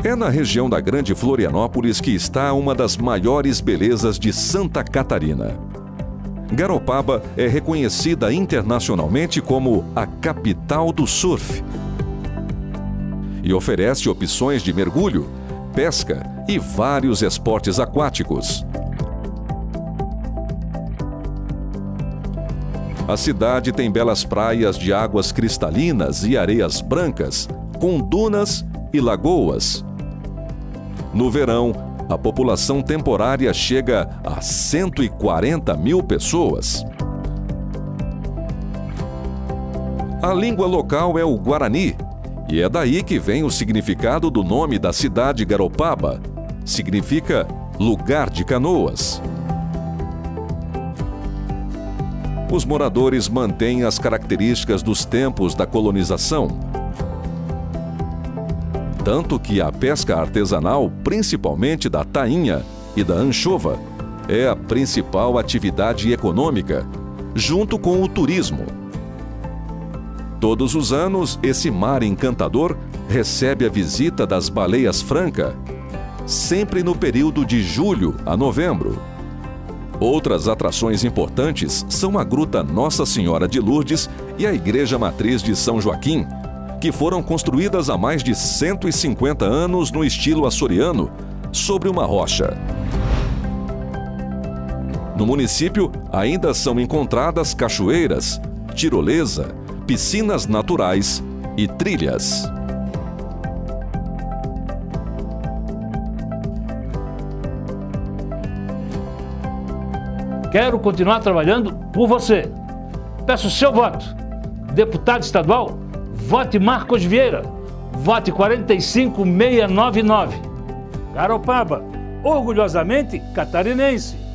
É na região da Grande Florianópolis que está uma das maiores belezas de Santa Catarina. Garopaba é reconhecida internacionalmente como a capital do surf e oferece opções de mergulho, pesca e vários esportes aquáticos. A cidade tem belas praias de águas cristalinas e areias brancas, com dunas e lagoas. No verão, a população temporária chega a 140 mil pessoas. A língua local é o Guarani, e é daí que vem o significado do nome da cidade Garopaba. Significa lugar de canoas. Os moradores mantêm as características dos tempos da colonização. Tanto que a pesca artesanal, principalmente da tainha e da anchova, é a principal atividade econômica, junto com o turismo. Todos os anos, esse mar encantador recebe a visita das baleias franca, sempre no período de julho a novembro. Outras atrações importantes são a Gruta Nossa Senhora de Lourdes e a Igreja Matriz de São Joaquim, que foram construídas há mais de 150 anos no estilo açoriano, sobre uma rocha. No município, ainda são encontradas cachoeiras, tirolesa, piscinas naturais e trilhas. Quero continuar trabalhando por você. Peço seu voto. Deputado estadual, vote Marcos Vieira. Vote 45699. Garopaba, orgulhosamente catarinense.